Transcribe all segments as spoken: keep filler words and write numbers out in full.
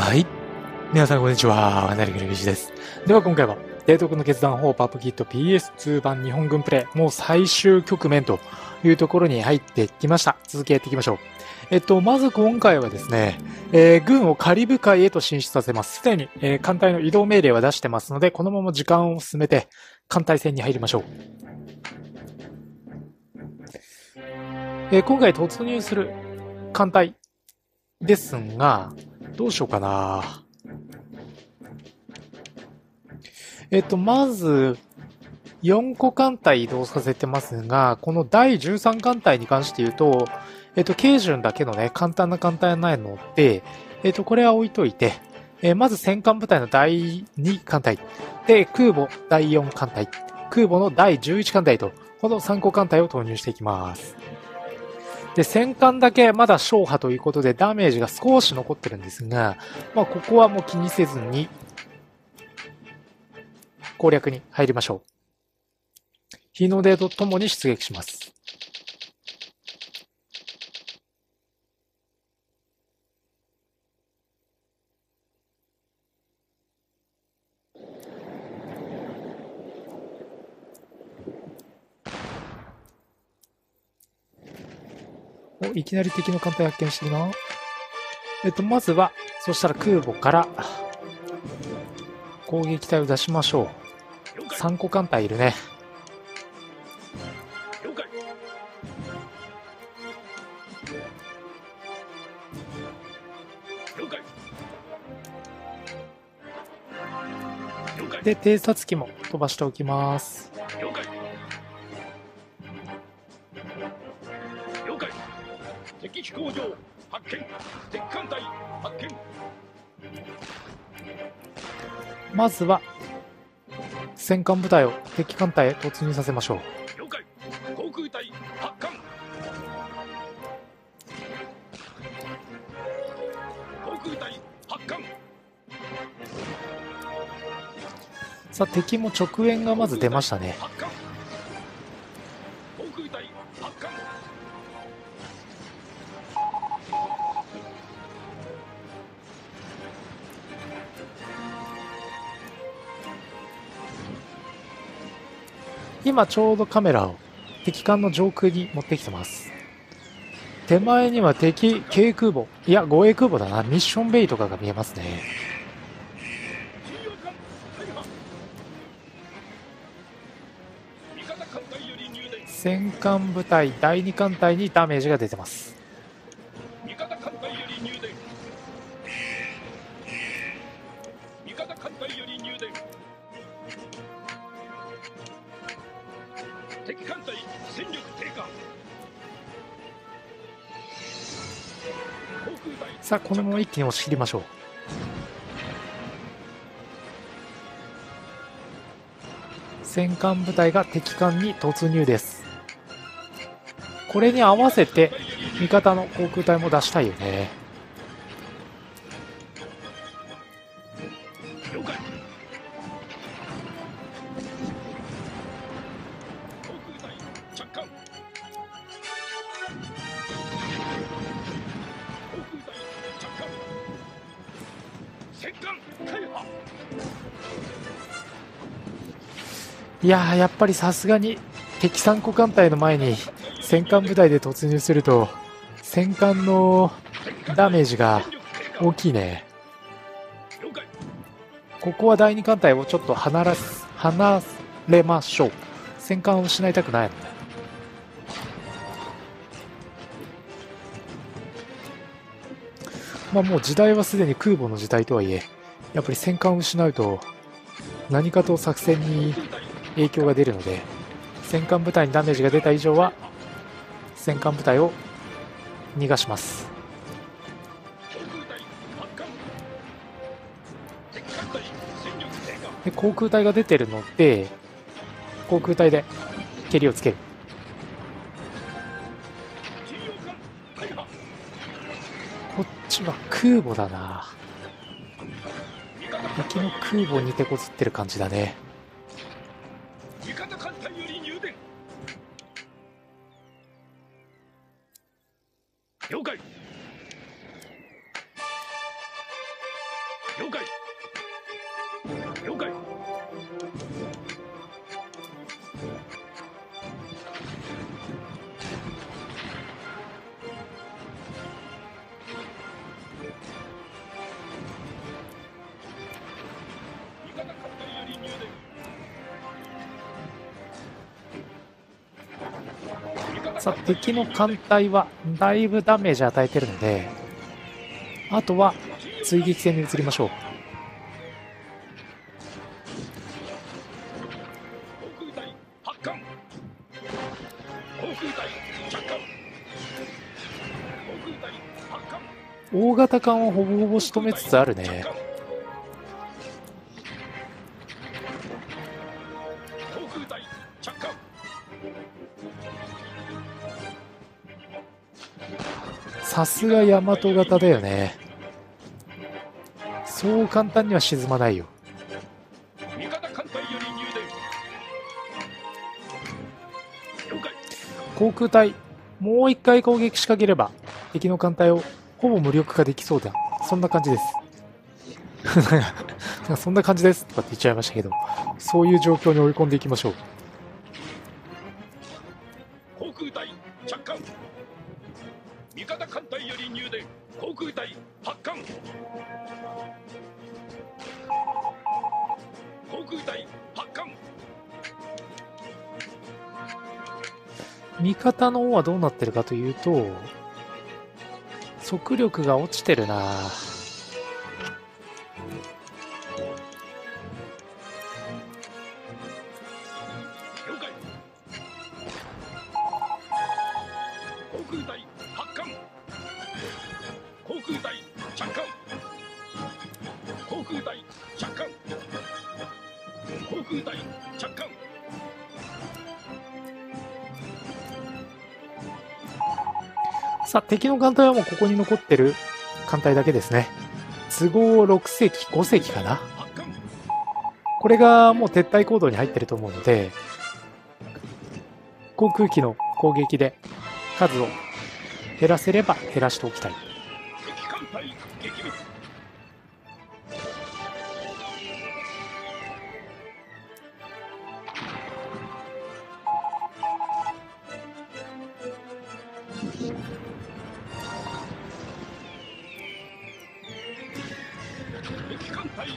はい。皆さんこんにちは。なりくりです。では今回は、提督の決断法パップキット ピーエスツー 版日本軍プレイ、もう最終局面というところに入ってきました。続きやっていきましょう。えっと、まず今回はですね、えー、軍をカリブ海へと進出させます。すでに、えー、艦隊の移動命令は出してますので、このまま時間を進めて、艦隊戦に入りましょう。えー、今回突入する艦隊ですが、どうしようかな。えっと、まず、よんこ艦隊移動させてますが、このだいじゅうさん艦隊に関して言うと、えっと、軽巡だけのね、簡単な艦隊はないので、えっと、これは置いといて、えー、まず戦艦部隊のだいに艦隊、で、空母だいよん艦隊、空母のだいじゅういち艦隊と、このさんこ艦隊を投入していきます。で、戦艦だけまだ小破ということでダメージが少し残ってるんですが、まあ、ここはもう気にせずに、攻略に入りましょう。日の出とともに出撃します。お、いきなり敵の艦隊発見してるな。えっと、まずは、そしたら空母から攻撃隊を出しましょう。さんこ艦隊いるね。で、偵察機も飛ばしておきます。了解。了解。敵飛行場発見。敵艦隊発見。まずは戦艦部隊を敵艦隊へ突入させましょう。了解。航空隊発艦。航空隊発艦。さあ、敵も直縁がまず出ましたね。今ちょうどカメラを敵艦の上空に持ってきてます。手前には敵軽空母、いや護衛空母だな、ミッションベイとかが見えますね。戦艦部隊だいに艦隊にダメージが出てます。味方艦隊より入電。味方艦隊より入電。敵艦隊戦力低下。さあ、このまま一気に押し切りましょう。戦艦部隊が敵艦に突入です。これに合わせて味方の航空隊も出したいよね。了解。航空隊着艦。航空隊着艦。戦艦開破。いやー、やっぱりさすがに敵さんこ艦隊の前に戦艦部隊で突入すると戦艦のダメージが大きいね。ここはだいに艦隊をちょっと離らす離れましょう。戦艦を失いたくない。まあもう時代はすでに空母の時代とはいえ、やっぱり戦艦を失うと何かと作戦に影響が出るので、戦艦部隊にダメージが出た以上は戦艦部隊を逃がします。で、航空隊が出てるので航空隊で蹴りをつける。こっちは空母だな。敵の空母に手こずってる感じだね。了解。 了解了解味方艦隊より入電。 さあ、敵の艦隊はだいぶダメージ与えてるので、あとは追撃戦に移りましょう。 航空隊発艦。航空隊着艦。航空隊発艦。 大型艦をほぼほぼ仕留めつつあるね。 航空隊着艦。 さすが大和型だよね。そう簡単には沈まないよ。 味方艦隊より入電。了解。 航空隊、もう一回攻撃仕掛ければ敵の艦隊をほぼ無力化できそうだ。そんな感じです。なんかそんな感じですとかって言っちゃいましたけど、そういう状況に追い込んでいきましょう。 航空隊着艦。味方艦隊より入電。航空隊発艦。航空隊発艦。 味方の方はどうなってるかというと、速力が落ちてるな。 了解。航空隊発艦。航空隊着艦。航空隊着艦。航空隊着艦。 さあ、敵の艦隊はもうここに残ってる艦隊だけですね。都合ろく隻、ご隻かな。 発艦。 これがもう撤退行動に入ってると思うので、航空機の攻撃で数を減らせれば減らしておきたい。 敵艦隊撃滅。敵艦隊撃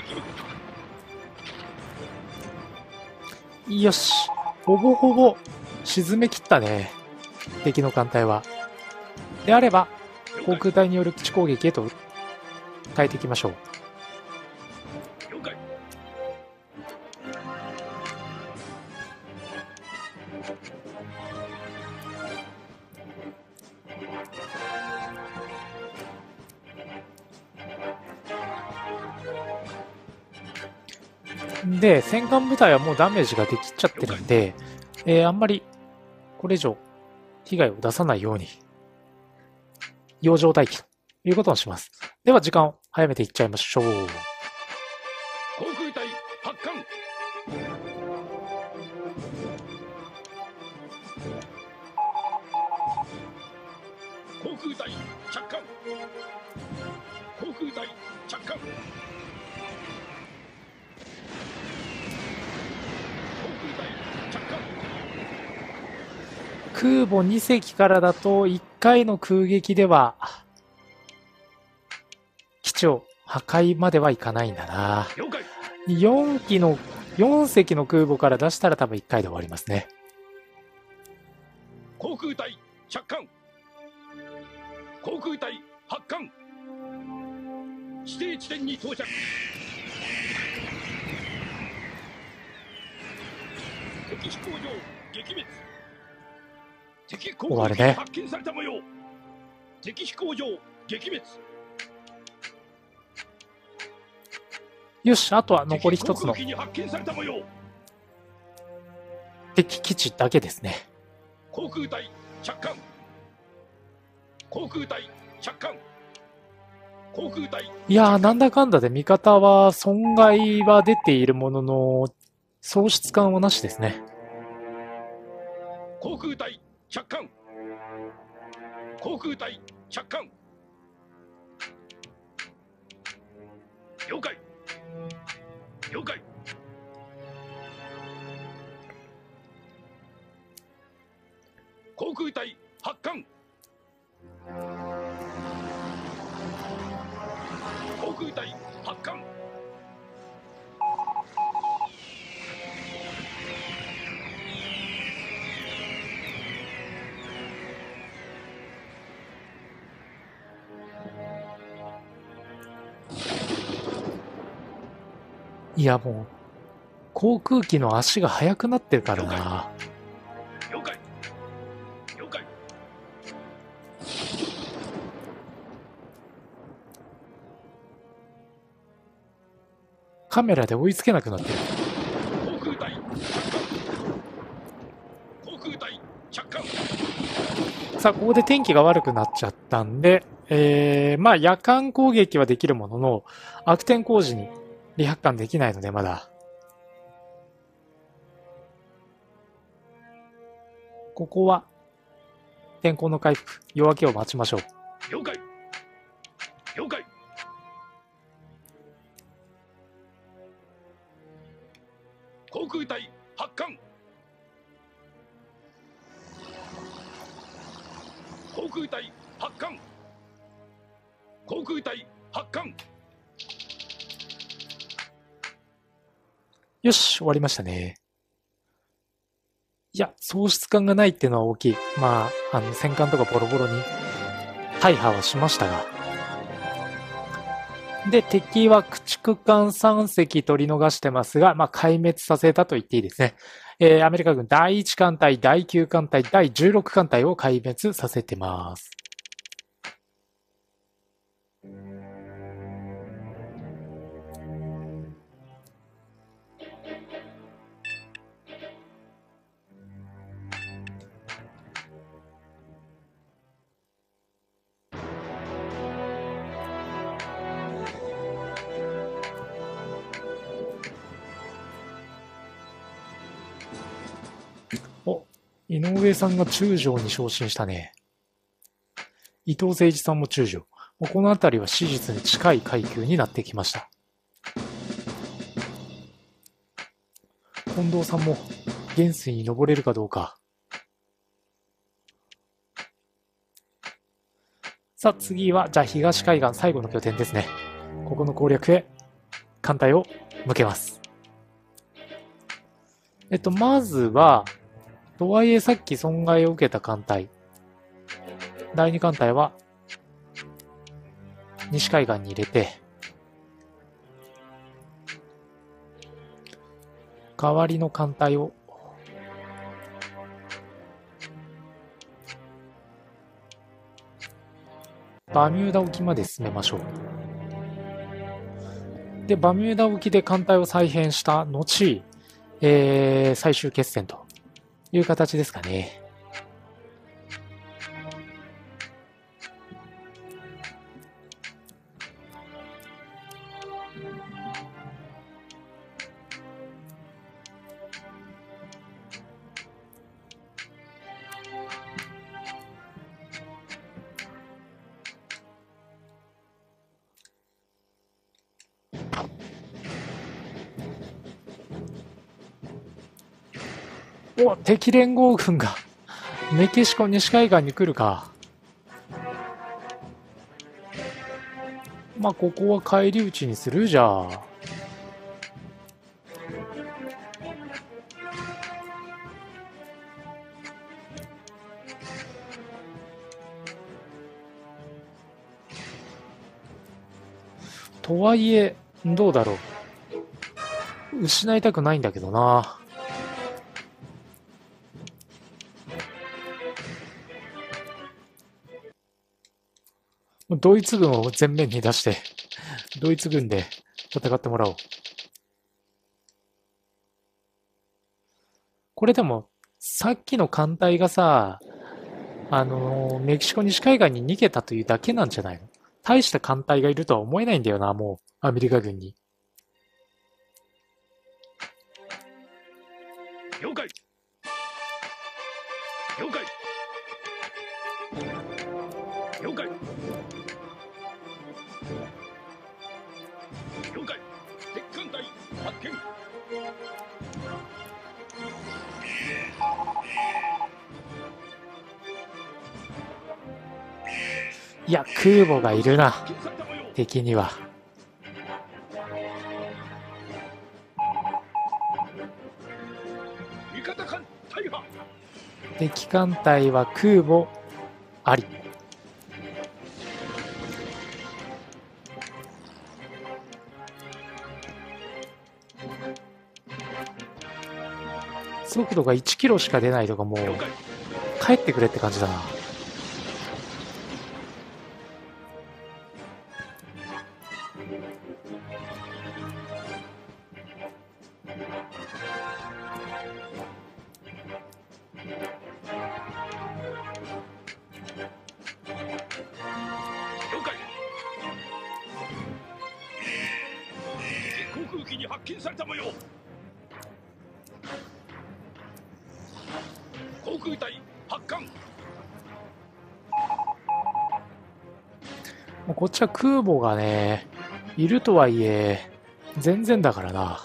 滅。 よし、ほぼほぼ沈め切ったね、敵の艦隊は。であれば航空隊による基地攻撃へと変えていきましょう。 了解。 で、戦艦部隊はもうダメージができちゃってるんで、えーあんまりこれ以上被害を出さないように洋上待機ということにします。では時間を早めていっちゃいましょう。 航空隊発艦。航空隊着艦。航空隊着艦。航空隊着艦。 空母に隻からだといっかいの空撃では基地を破壊まではいかないんだな。 了解。 よん機のよん隻の空母から出したら多分いっかいで終わりますね。 航空隊着艦。航空隊発艦。指定地点に到着。敵飛行場撃滅。敵航空機終わるね発見された模様。敵飛行場撃滅。 よし、あとは残り一つの敵航空機に発見された模様。 敵基地だけですね。 航空隊着艦。航空隊着艦。航空隊。 いやー、なんだかんだで味方は損害は出ているものの、喪失感はなしですね。 航空隊着艦。航空隊着艦。 了解了解。航空隊発艦。航空隊発艦。 いやもう、航空機の足が速くなってるからな。 了解了解。 カメラで追いつけなくなってる。 航空隊航空隊着艦。 さあ、ここで天気が悪くなっちゃったんで、えー、まあ夜間攻撃はできるものの、悪天候時に離発艦できないのでまだ。ここは、天候の回復、夜明けを待ちましょう。 了解了解。航空隊発艦。航空隊発艦。航空隊発艦。 よし、終わりましたね。いや、喪失感がないっていうのは大きい。まあ、あの、戦艦とかボロボロに大破はしましたが。で、敵は駆逐艦さん隻取り逃してますが、まあ、壊滅させたと言っていいですね。えー、アメリカ軍だいいち艦隊、だいきゅう艦隊、だいじゅうろく艦隊を壊滅させてます。お、井上さんが中将に昇進したね。伊藤誠一さんも中将。このあたりは史実に近い階級になってきました。近藤さんも元帥に登れるかどうか。さあ次は、じゃあ東海岸最後の拠点ですね。ここの攻略へ艦隊を向けます。えっと、まずは、とはいえさっき損害を受けた艦隊。だいに艦隊は、西海岸に入れて、代わりの艦隊を、バミューダ沖まで進めましょう。で、バミューダ沖で艦隊を再編した後、えー、最終決戦という形ですかね。お、敵連合軍がメキシコ西海岸に来るか。まあ、ここは返り討ちにするじゃあ。とはいえ、どうだろう。失いたくないんだけどな。ドイツ軍を前面に出して、ドイツ軍で戦ってもらおう。これでも、さっきの艦隊がさ、あのー、メキシコ西海岸に逃げたというだけなんじゃないの？大した艦隊がいるとは思えないんだよな、もう、アメリカ軍に。 了解了解了解了了解。敵艦隊発見。 いや、空母がいるな、 発見された模様。 敵には。 味方艦大破。 敵艦隊は空母あり。速度がいちキロしか出ないとか、もう了解。 帰ってくれって感じだな。 了解。航空機に発見された模様。航空隊発艦。 もうこっちは空母がね、いるとはいえ、全然だからな。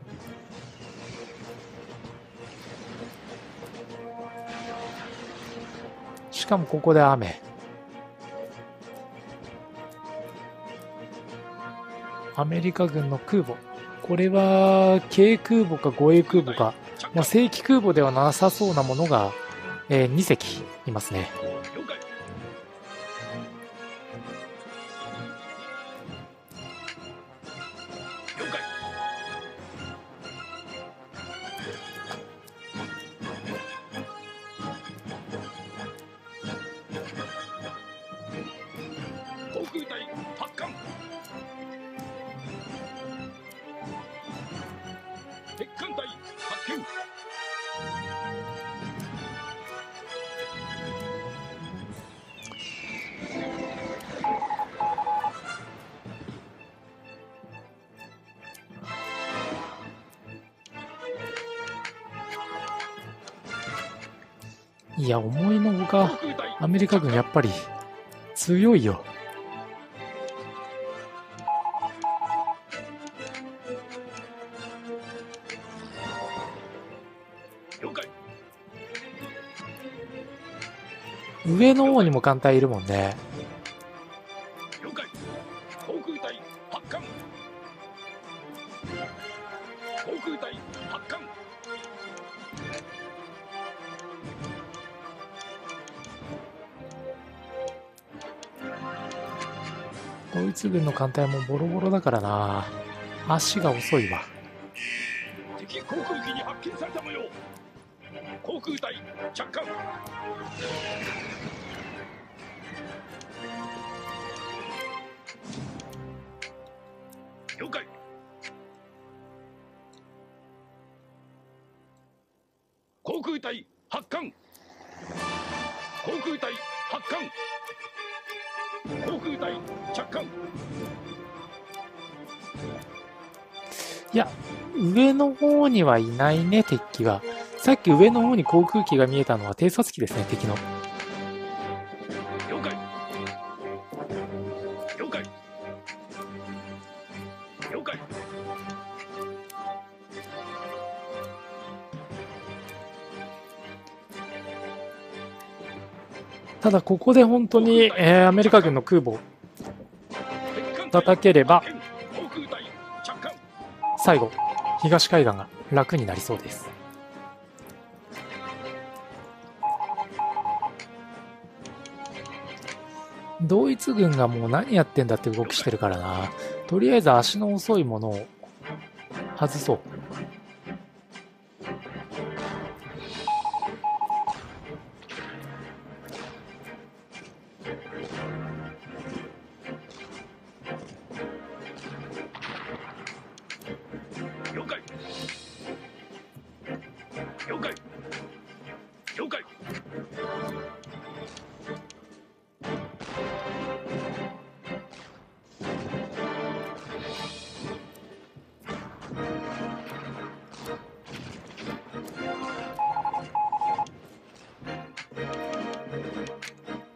しかもここで雨。アメリカ軍の空母。これは軽空母か護衛空母か、まあ、正規空母ではなさそうなものが、えー、に隻いますね。 了解。了解。航空隊発艦。敵艦隊発見。 いや、思いのほ航か、 空隊アメリカ軍やっぱり強いよ。 了解。 上の方にも艦隊いるもんね。 了解。航空隊発艦。航空隊発艦。 ドイツ軍の艦隊もボロボロだからな。足が遅いわ。 敵航空機に発見された模様。航空隊着艦。了解。航空隊発艦。航空隊発艦。航空隊着艦。 いや、上の方にはいないね、敵機が。さっき上の方に航空機が見えたのは偵察機ですね、敵の。 了解。了解。了解。 ただここで本当に、えー、アメリカ軍の空母叩ければ、 航空隊着艦。 最後、東海岸が楽になりそうです。ドイツ軍がもう何やってんだって動きしてるからな。とりあえず足の遅いものを外そう。 了解。了解。了解。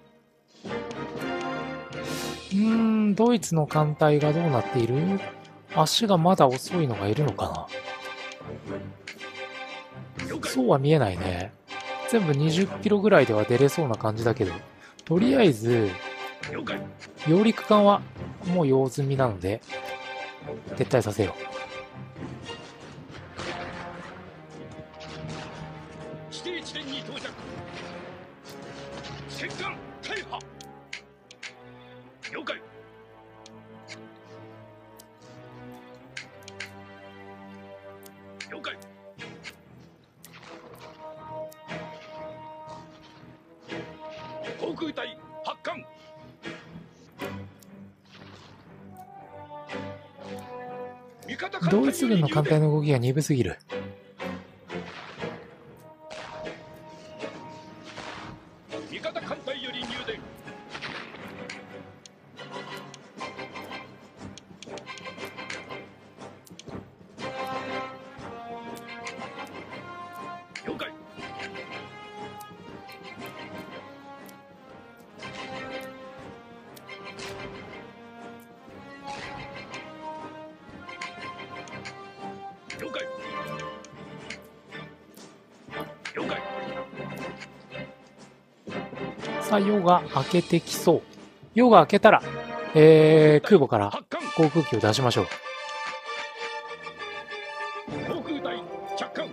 うーん、ドイツの艦隊がどうなっている？ 足がまだ遅いのがいるのかな。そうは見えないね。全部にじゅっキロぐらいでは出れそうな感じだけど、とりあえず、揚陸艦はもう用済みなので、撤退させよう。 指定地点に到着。戦艦大破。了解。了解。航空隊発艦。 ドイツ軍の艦隊の動きが鈍すぎる。 味方艦隊より入電。了解。了解。了解。 さあ、夜が明けてきそう。夜が明けたら、えー、空母から航空機を出しましょう。 航空隊着艦。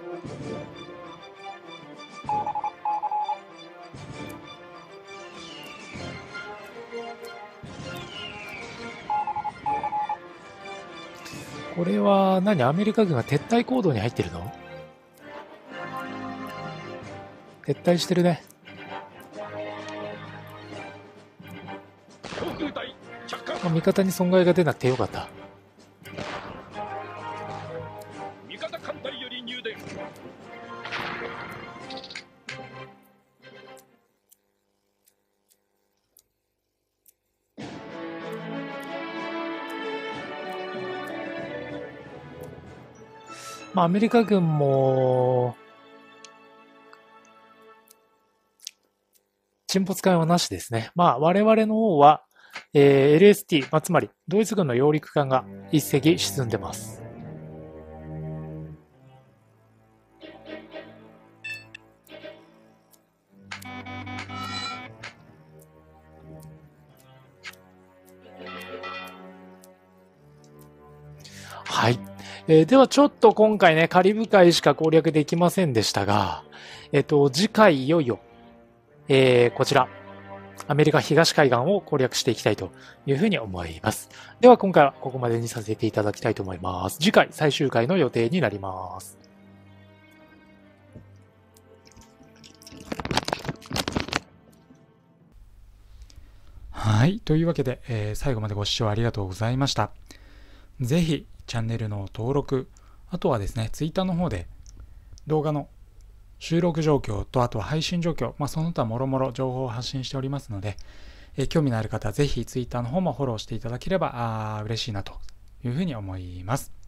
これは何？アメリカ軍が撤退行動に入ってるの？撤退してるね。 航空隊着艦。 まあ、味方に損害が出なくてよかった。 味方艦隊より入電。 まあ、アメリカ軍も、沈没艦はなしですね。まあ、我々の方は、えー、エルエスティー、まあ、つまり、ドイツ軍の揚陸艦が一隻沈んでます。はい。えー、ではちょっと今回ね、カリブ海しか攻略できませんでしたが、えっと、次回いよいよ、えー、こちら、アメリカ東海岸を攻略していきたいというふうに思います。では今回はここまでにさせていただきたいと思います。次回最終回の予定になります。はい。というわけで、えー、最後までご視聴ありがとうございました。ぜひチャンネルの登録、あとはですね、ツイッターの方で動画の収録状況と、あとは配信状況、まあ、その他もろもろ情報を発信しておりますので、えー、興味のある方はぜひツイッターの方もフォローしていただければあ嬉しいなというふうに思います。